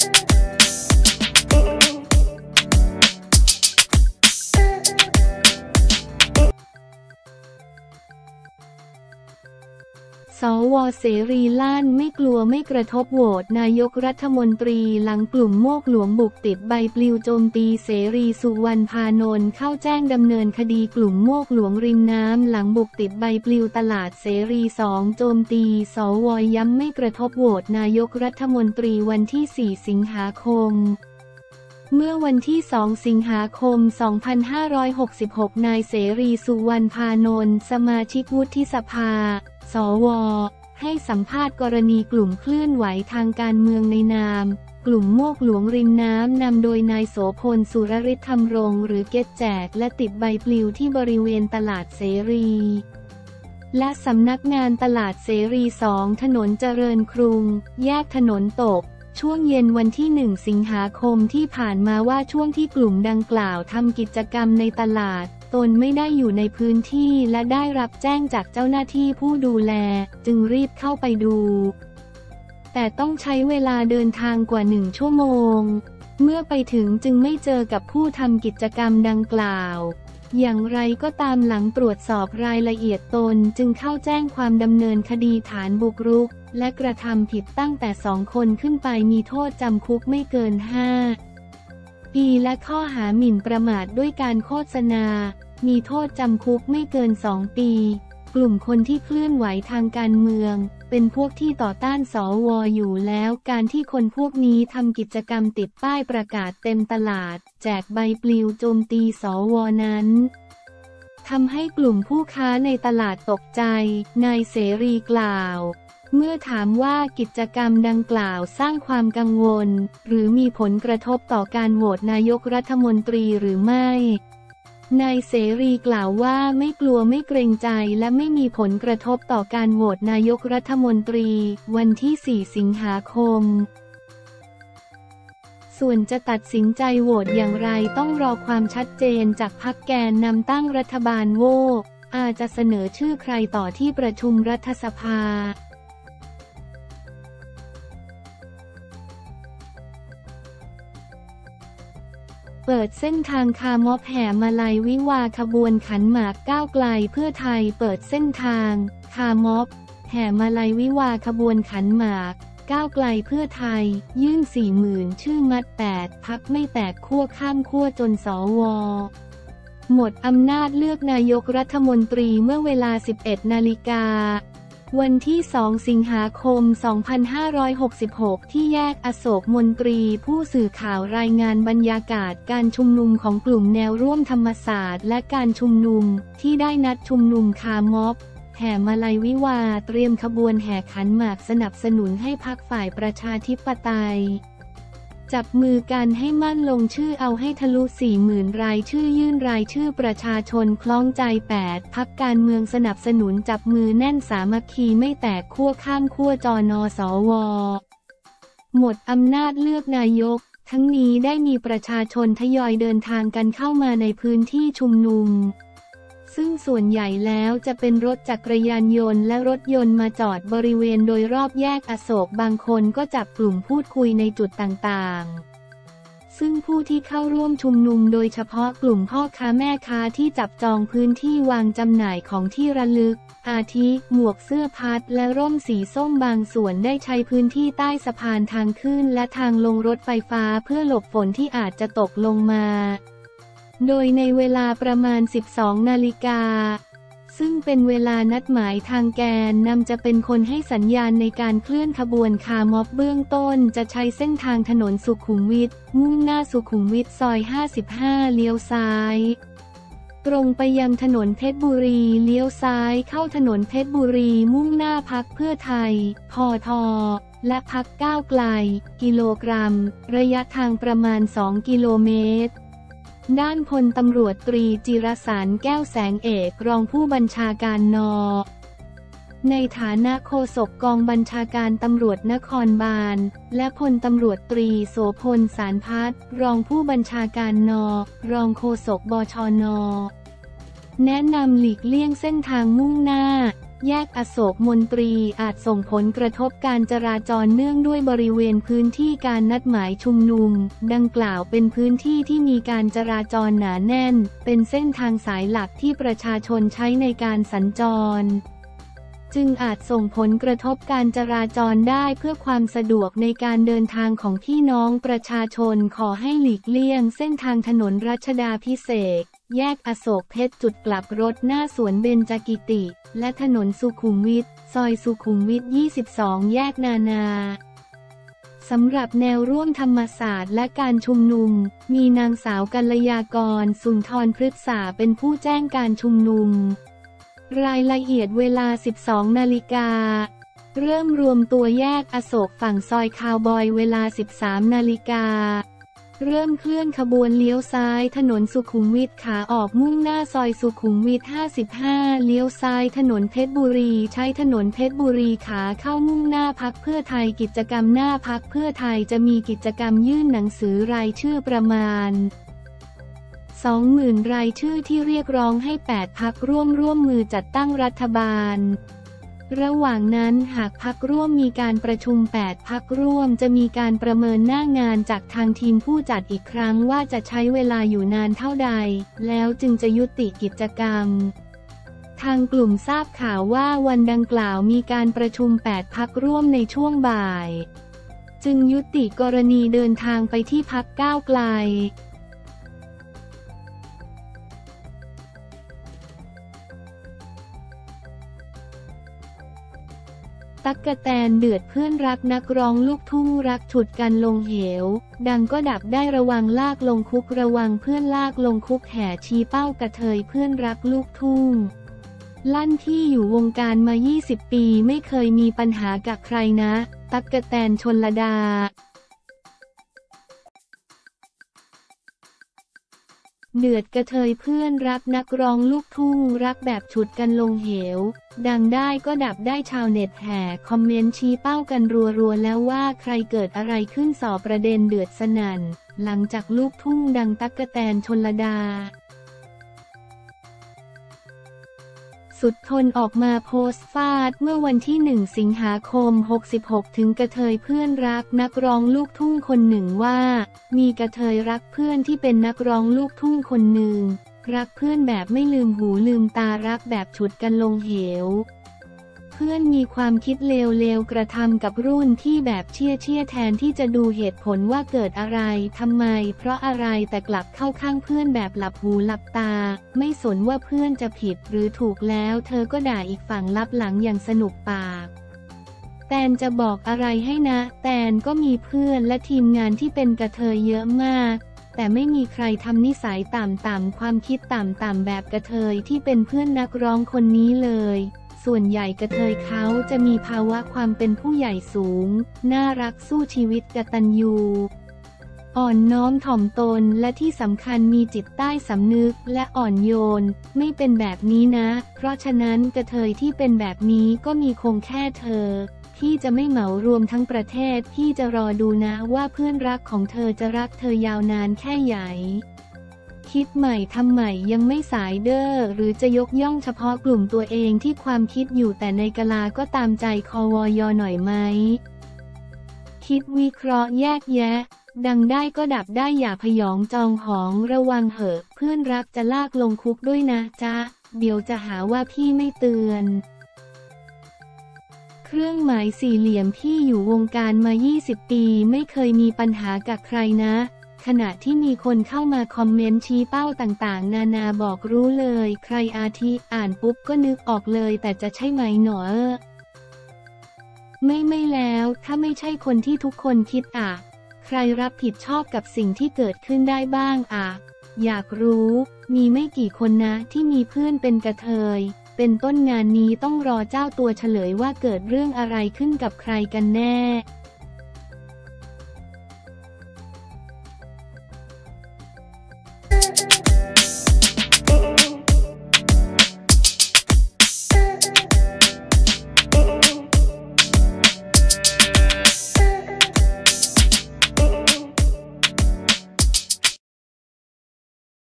สว.เสรีลั่นไม่กลัวไม่กระทบโหวตนายกรัฐมนตรีหลังกลุ่มโมกหลวงบุกติดใบปลิวโจมตีเสรีสุวรรณพานนท์เข้าแจ้งดำเนินคดีกลุ่มโมกหลวงริมน้ำหลังบุกติดใบปลิวตลาดเสรี2โจมตีสว.ย้ำไม่กระทบโหวตนายกรัฐมนตรีวันที่4สิงหาคมเมื่อวันที่2สิงหาคม2566นายเสรีสุวรรณพานนท์สมาชิกวุฒิสภาสว.ให้สัมภาษณ์กรณีกลุ่มเคลื่อนไหวทางการเมืองในนามกลุ่มโมกหลวงริมน้ำนำโดยนายโสพลสุรฤทธิ์ธรรมรงค์หรือเกตแจกและติดใบปลิวที่บริเวณตลาดเสรีและสำนักงานตลาดเสรี2ถนนเจริญกรุงแยกถนนตกช่วงเย็นวันที่1สิงหาคมที่ผ่านมาว่าช่วงที่กลุ่มดังกล่าวทำกิจกรรมในตลาดตนไม่ได้อยู่ในพื้นที่และได้รับแจ้งจากเจ้าหน้าที่ผู้ดูแลจึงรีบเข้าไปดูแต่ต้องใช้เวลาเดินทางกว่า1ชั่วโมงเมื่อไปถึงจึงไม่เจอกับผู้ทำกิจกรรมดังกล่าวอย่างไรก็ตามหลังตรวจสอบรายละเอียดตนจึงเข้าแจ้งความดำเนินคดีฐานบุกรุกและกระทำผิดตั้งแต่2 คนขึ้นไปมีโทษจำคุกไม่เกิน5 ปีและข้อหาหมิ่นประมาทด้วยการโฆษณามีโทษจำคุกไม่เกิน2 ปีกลุ่มคนที่เคลื่อนไหวทางการเมืองเป็นพวกที่ต่อต้านสว.อยู่แล้วการที่คนพวกนี้ทำกิจกรรมติดป้ายประกาศเต็มตลาดแจกใบปลิวโจมตีสว.นั้นทำให้กลุ่มผู้ค้าในตลาดตกใจนายเสรีกล่าวเมื่อถามว่ากิจกรรมดังกล่าวสร้างความกังวลหรือมีผลกระทบต่อการโหวตนายกรัฐมนตรีหรือไม่นายเสรีกล่าวว่าไม่กลัวไม่เกรงใจและไม่มีผลกระทบต่อการโหวตนายกรัฐมนตรีวันที่4สิงหาคมส่วนจะตัดสินใจโหวตอย่างไรต้องรอความชัดเจนจากพรรคแกนนำตั้งรัฐบาลอาจจะเสนอชื่อใครต่อที่ประชุมรัฐสภาเปิดเส้นทางคาร์ม็อบแห่มาลัยวิวาห์ขบวนขันหมากก้าวไกลเพื่อไทยเปิดเส้นทางคาร์ม็อบแห่มาลัยวิวาห์ขบวนขันหมากก้าวไกลเพื่อไทยยื่น 40,000 ชื่อมัด8 พรรคไม่แตกขั้วข้ามขั้วจนสว.หมดอำนาจเลือกนายกรัฐมนตรีเมื่อเวลา 11 นาฬิกาวันที่2สิงหาคม2566ที่แยกอโศกมนตรีผู้สื่อข่าวรายงานบรรยากาศการชุมนุมของกลุ่มแนวร่วมธรรมศาสตร์และการชุมนุมที่ได้นัดชุมนุมคาร์ม็อบแห่มาลัยวิวาห์เตรียมขบวนแห่ขันหมากสนับสนุนให้พรรคฝ่ายประชาธิปไตยจับมือกันให้มั่นลงชื่อเอาให้ทะลุ 40,000 รายชื่อยื่นรายชื่อประชาชนคล้องใจ8 พรรคการเมืองสนับสนุนจับมือแน่นสามัคคีไม่แตกขั้วข้ามขั้วจน.สว.หมดอำนาจเลือกนายกทั้งนี้ได้มีประชาชนทยอยเดินทางกันเข้ามาในพื้นที่ชุมนุมซึ่งส่วนใหญ่แล้วจะเป็นรถจักรยานยนต์และรถยนต์มาจอดบริเวณโดยรอบแยกอโศกบางคนก็จับกลุ่มพูดคุยในจุดต่างๆซึ่งผู้ที่เข้าร่วมชุมนุมโดยเฉพาะกลุ่มพ่อค้าแม่ค้าที่จับจองพื้นที่วางจำหน่ายของที่ระลึกอาทิหมวกเสื้อพัดและร่มสีส้มบางส่วนได้ใช้พื้นที่ใต้สะพานทางขึ้นและทางลงรถไฟฟ้าเพื่อหลบฝนที่อาจจะตกลงมาโดยในเวลาประมาณ 12 นาฬิกาซึ่งเป็นเวลานัดหมายทางแกนนำจะเป็นคนให้สัญญาณในการเคลื่อนขบวนคาร์ม็อบเบื้องต้นจะใช้เส้นทางถนนสุขุมวิทมุ่งหน้าสุขุมวิทซอย 55 เลี้ยวซ้ายตรงไปยังถนนเพชรบุรีเลี้ยวซ้ายเข้าถนนเพชรบุรีมุ่งหน้าพรรคเพื่อไทยพท.และพรรคก้าวไกลกิโลกรัมระยะทางประมาณ2 กิโลเมตรด้านพลตำรวจตรีจิรสารแก้วแสงเอกรองผู้บัญชาการน.ในฐานะโฆษกกองบัญชาการตำรวจนครบาลและพลตำรวจตรีโสพลสารพัฒน์รองผู้บัญชาการน.รองโฆษกบชน.แนะนำหลีกเลี่ยงเส้นทางมุ่งหน้าแยกอโศกมนตรีอาจส่งผลกระทบการจราจรเนื่องด้วยบริเวณพื้นที่การนัดหมายชุมนุมดังกล่าวเป็นพื้นที่ที่มีการจราจรหนาแน่นเป็นเส้นทางสายหลักที่ประชาชนใช้ในการสัญจรจึงอาจส่งผลกระทบการจราจรได้เพื่อความสะดวกในการเดินทางของพี่น้องประชาชนขอให้หลีกเลี่ยงเส้นทางถนนรัชดาภิเษกแยกอโศกเพชรจุดกลับรถหน้าสวนเบญจกิติและถนนสุขุมวิทซอยสุขุมวิท 22 แยกนานาสำหรับแนวร่วมธรรมศาสตร์และการชุมนุมมีนางสาวกัลยากรสุนทรพฤกษาเป็นผู้แจ้งการชุมนุมรายละเอียดเวลา 12 นาฬิกาเริ่มรวมตัวแยกอโศกฝั่งซอยคาวบอยเวลา 13 นาฬิกาเริ่มเคลื่อนขบวนเลี้ยวซ้ายถนนสุขุมวิทขาออกมุ่งหน้าซอยสุขุมวิท 55 เลี้ยวซ้ายถนนเพชรบุรีใช้ถนนเพชรบุรีขาเข้ามุ่งหน้าพรรคเพื่อไทยกิจกรรมหน้าพรรคเพื่อไทยจะมีกิจกรรมยื่นหนังสือรายชื่อประมาณ20,000 รายชื่อที่เรียกร้องให้8พรรคร่วมมือจัดตั้งรัฐบาลระหว่างนั้นหากพรรคร่วมมีการประชุม8พรรคร่วมจะมีการประเมินหน้างานจากทางทีมผู้จัดอีกครั้งว่าจะใช้เวลาอยู่นานเท่าใดแล้วจึงจะยุติกิจกรรมทางกลุ่มทราบข่าวว่าวันดังกล่าวมีการประชุม8พรรคร่วมในช่วงบ่ายจึงยุติกรณีเดินทางไปที่พรรคก้าวไกลตั๊กแตนเดือดเพื่อนรักนักร้องลูกทุ่งรักฉุดกันลงเหวดังก็ดับได้ระวังลากลงคุกระวังเพื่อนลากลงคุกแห่ชี้เป้ากระเทยเพื่อนรักลูกทุ่งลั่นที่อยู่วงการมา20 ปีไม่เคยมีปัญหากับใครนะตั๊กแตนชลดาเดือดกระเทยเพื่อนรักนักร้องลูกทุ่งรักแบบฉุดกันลงเหวดังได้ก็ดับได้ชาวเน็ตแห่คอมเมนต์ชี้เป้ากันรัวๆแล้วว่าใครเกิดอะไรขึ้นสอบประเด็นเดือดสนั่นหลังจากลูกทุ่งดังตั๊กแตนชลดาสุดทนออกมาโพสต์ฟาดเมื่อวันที่1 สิงหาคม 66ถึงกระเทยเพื่อนรักนักร้องลูกทุ่งคนหนึ่งว่ามีกระเทยรักเพื่อนที่เป็นนักร้องลูกทุ่งคนหนึ่งรักเพื่อนแบบไม่ลืมหูลืมตารักแบบฉุดกันลงเหวเพื่อนมีความคิดเลวๆกระทำกับรุ่นที่แบบเชี่ยแทนที่จะดูเหตุผลว่าเกิดอะไรทำไมเพราะอะไรแต่กลับเข้าข้างเพื่อนแบบหลับหูหลับตาไม่สนว่าเพื่อนจะผิดหรือถูกแล้วเธอก็ด่าอีกฝั่งลับหลังอย่างสนุกปากแตนจะบอกอะไรให้นะแตนก็มีเพื่อนและทีมงานที่เป็นกระเทยเยอะมากแต่ไม่มีใครทำนิสัยต่ำๆความคิดต่ำๆแบบกระเทยที่เป็นเพื่อนนักร้องคนนี้เลยส่วนใหญ่กระเทยเขาจะมีภาวะความเป็นผู้ใหญ่สูงน่ารักสู้ชีวิตกตัญญูอ่อนน้อมถ่อมตนและที่สำคัญมีจิตใต้สำนึกและอ่อนโยนไม่เป็นแบบนี้นะเพราะฉะนั้นกระเทยที่เป็นแบบนี้ก็มีคงแค่เธอที่จะไม่เหมารวมทั้งประเทศที่จะรอดูนะว่าเพื่อนรักของเธอจะรักเธอยาวนานแค่ไหนคิดใหม่ทำใหม่ยังไม่สายเด้อหรือจะยกย่องเฉพาะกลุ่มตัวเองที่ความคิดอยู่แต่ในกะลาก็ตามใจควอยหน่อยไหมคิดวิเคราะห์แยกแยะดังได้ก็ดับได้อย่าพยองจองหองระวังเหอะเพื่อนรักจะลากลงคุกด้วยนะจ๊ะเดี๋ยวจะหาว่าพี่ไม่เตือนเครื่องหมายสี่เหลี่ยมพี่อยู่วงการมา20 ปีไม่เคยมีปัญหากับใครนะขณะที่มีคนเข้ามาคอมเมนต์ชี้เป้าต่างๆนานาบอกรู้เลยใครอาทิอ่านปุ๊บก็นึกออกเลยแต่จะใช่ไหมหนอไม่แล้วถ้าไม่ใช่คนที่ทุกคนคิดอ่ะใครรับผิดชอบกับสิ่งที่เกิดขึ้นได้บ้างอ่ะอยากรู้มีไม่กี่คนนะที่มีเพื่อนเป็นกระเทยเป็นต้นงานนี้ต้องรอเจ้าตัวเฉลยว่าเกิดเรื่องอะไรขึ้นกับใครกันแน่